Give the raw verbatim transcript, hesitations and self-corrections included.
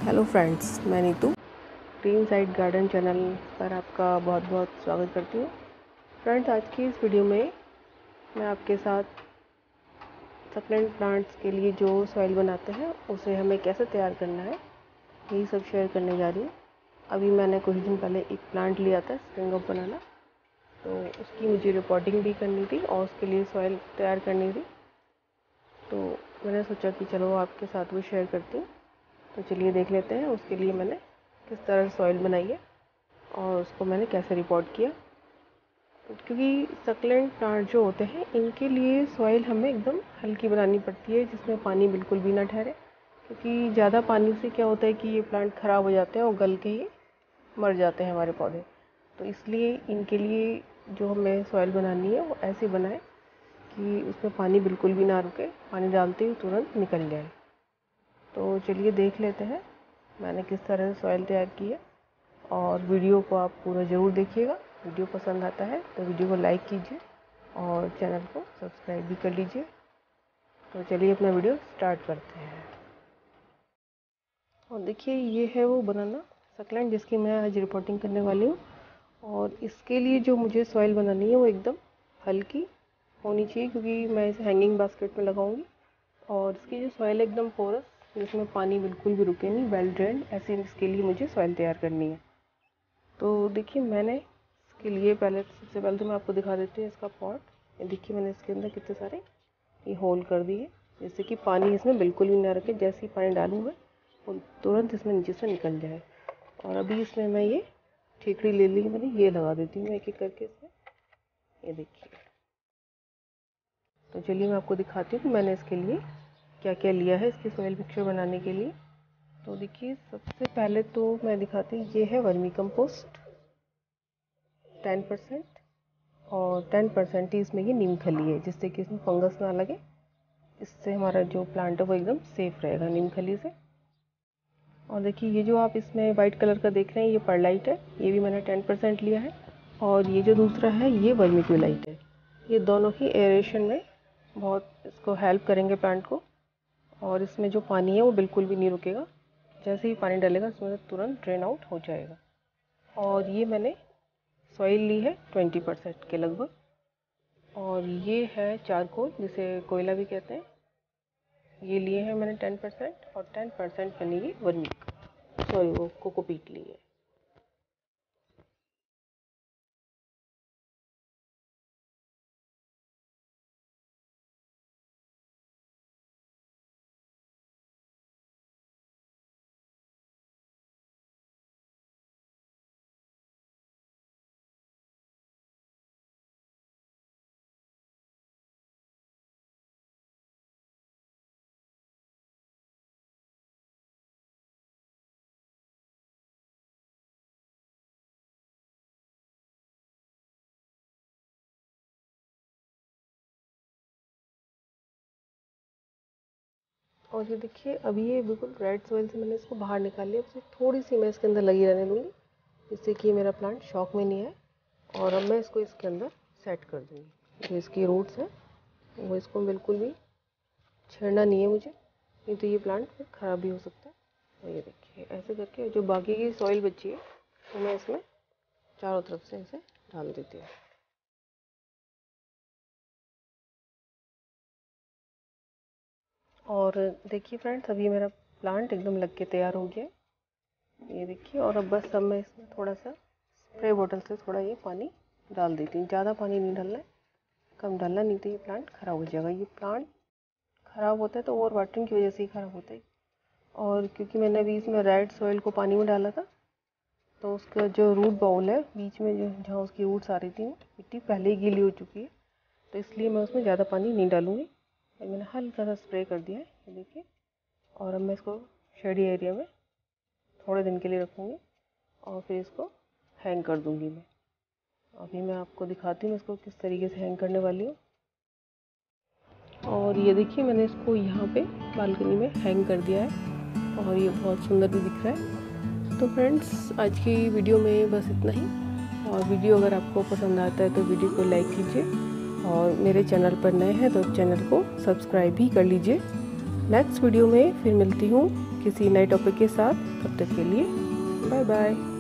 Hello friends, मैं Neetu green side garden channel पर आपका बहुत बहुत स्वागत करती हूँ। फ्रेंड्स, आज की इस वीडियो में मैं आपके साथ सकुलेंट प्लांट्स के लिए जो सॉइल बनाते हैं उसे हमें कैसे तैयार करना है यही सब शेयर करने जा रही हूँ। अभी मैंने कुछ दिन पहले एक प्लांट लिया था स्प्रिंग ऑफ बनाना, तो उसकी मुझे रिपोर्टिंग भी करनी थी और उसके लिए सॉइल तैयार करनी थी। तो मैंने सोचा कि चलो आपके साथ वो शेयर करती हूँ। तो चलिए देख लेते हैं उसके लिए मैंने किस तरह सॉइल बनाई है और उसको मैंने कैसे रिपोर्ट किया। क्योंकि सकुलेंट प्लांट जो होते हैं इनके लिए सॉइल हमें एकदम हल्की बनानी पड़ती है, जिसमें पानी बिल्कुल भी ना ठहरे। क्योंकि ज़्यादा पानी से क्या होता है कि ये प्लांट ख़राब हो जाते हैं और गल के ही मर जाते हैं हमारे पौधे। तो इसलिए इनके लिए जो हमें सॉइल बनानी है वो ऐसी बनाए कि उसमें पानी बिल्कुल भी ना रुके, पानी डालते ही तुरंत निकल जाए। तो चलिए देख लेते हैं मैंने किस तरह से सॉइल तैयार की है, और वीडियो को आप पूरा ज़रूर देखिएगा। वीडियो पसंद आता है तो वीडियो को लाइक कीजिए और चैनल को सब्सक्राइब भी कर लीजिए। तो चलिए अपना वीडियो स्टार्ट करते हैं। और देखिए, ये है वो बनाना सकुलेंट जिसकी मैं आज रिपोर्टिंग करने वाली हूँ। और इसके लिए जो मुझे सॉइल बनानी है वो एकदम हल्की होनी चाहिए, क्योंकि मैं इसे हैंगिंग बास्केट में लगाऊंगी। और इसकी जो सॉइल एकदम पोरस, जिसमें पानी बिल्कुल भी रुके नहीं, वेल ड्रेन, ऐसे इसके लिए मुझे सॉइल तैयार करनी है। तो देखिए, मैंने इसके लिए पहले सबसे पहले तो मैं आपको दिखा देती हूँ इसका पॉट। ये देखिए, मैंने इसके अंदर कितने सारे ये होल कर दिए, जिससे कि पानी इसमें बिल्कुल भी ना रखे। जैसे ही पानी डालूँगा वो तुरंत इसमें नीचे से निकल जाए। और अभी इसमें मैं ये ठीकरी ले ली मैंने, ये लगा देती हूँ एक एक करके इसमें। ये देखिए, तो चलिए मैं आपको दिखाती हूँ कि मैंने इसके लिए क्या क्या लिया है इसकी सॉइल मिक्सचर बनाने के लिए। तो देखिए, सबसे पहले तो मैं दिखाती हूँ, ये है वर्मी कंपोस्ट टेन परसेंट, और टेन परसेंट ही इसमें ये नीम खली है, जिससे कि इसमें फंगस ना लगे। इससे हमारा जो प्लांट है वो एकदम सेफ रहेगा नीम खली से। और देखिए, ये जो आप इसमें वाइट कलर का देख रहे हैं ये परलाइट है, ये भी मैंने टेन परसेंट लिया है। और ये जो दूसरा है ये वर्मिक्यूलाइट है। ये दोनों ही एरेशन में बहुत इसको हेल्प करेंगे प्लांट को। और इसमें जो पानी है वो बिल्कुल भी नहीं रुकेगा, जैसे ही पानी डालेगा इसमें तुरंत ड्रेन आउट हो जाएगा। और ये मैंने सॉइल ली है ट्वेंटी परसेंट के लगभग। और ये है चारकोल, जिसे कोयला भी कहते हैं, ये लिए हैं मैंने टेन परसेंट। और टेन परसेंट मैंने ये वर्मी सॉरी वो कोकोपीट ली है। और ये देखिए, अभी ये बिल्कुल रेड सॉइल से मैंने इसको बाहर निकाल लिया। सिर्फ थोड़ी सी मैं इसके अंदर लगी रहने दूँगी, जिससे कि मेरा प्लांट शॉक में नहीं आए। और अब मैं इसको इसके अंदर सेट कर दूँगी। जो इसकी रूट्स हैं वो इसको बिल्कुल भी छेड़ना नहीं है मुझे, नहीं तो ये प्लांट फिर ख़राब भी हो सकता है। और ये देखिए, ऐसे करके जो बाकी की सॉइल बची है तो मैं इसमें चारों तरफ से इसे डाल देती हूँ। और देखिए फ्रेंड्स, अभी मेरा प्लांट एकदम लग के तैयार हो गया है, ये देखिए। और अब बस अब मैं इसमें थोड़ा सा स्प्रे बोतल से थोड़ा ये पानी डाल देती हूँ। ज़्यादा पानी नहीं डालना है, कम डालना, नहीं तो ये प्लांट ख़राब हो जाएगा। ये प्लांट ख़राब होता है तो ओवर वाटरिंग की वजह से ही ख़राब होता है। और क्योंकि मैंने अभी इसमें रेड सॉइल को पानी में डाला था, तो उसका जो रूट बाउल है बीच में, जो जहाँ उसकी रूट्स आ रही थी, मिट्टी पहले ही गीली हो चुकी है, तो इसलिए मैं उसमें ज़्यादा पानी नहीं डालूँगी। मैंने हल्का सा स्प्रे कर दिया है, ये देखिए। और अब मैं इसको शेडी एरिया में थोड़े दिन के लिए रखूँगी और फिर इसको हैंग कर दूँगी मैं। अभी मैं आपको दिखाती हूँ इसको किस तरीके से हैंग करने वाली हूँ। और ये देखिए, मैंने इसको यहाँ पे बालकनी में हैंग कर दिया है और ये बहुत सुंदर भी दिख रहा है। तो फ्रेंड्स, आज की वीडियो में बस इतना ही। और वीडियो अगर आपको पसंद आता है तो वीडियो को लाइक कीजिए, और मेरे चैनल पर नए हैं तो चैनल को सब्सक्राइब भी कर लीजिए। नेक्स्ट वीडियो में फिर मिलती हूँ किसी नए टॉपिक के साथ। तब तक के लिए बाय बाय।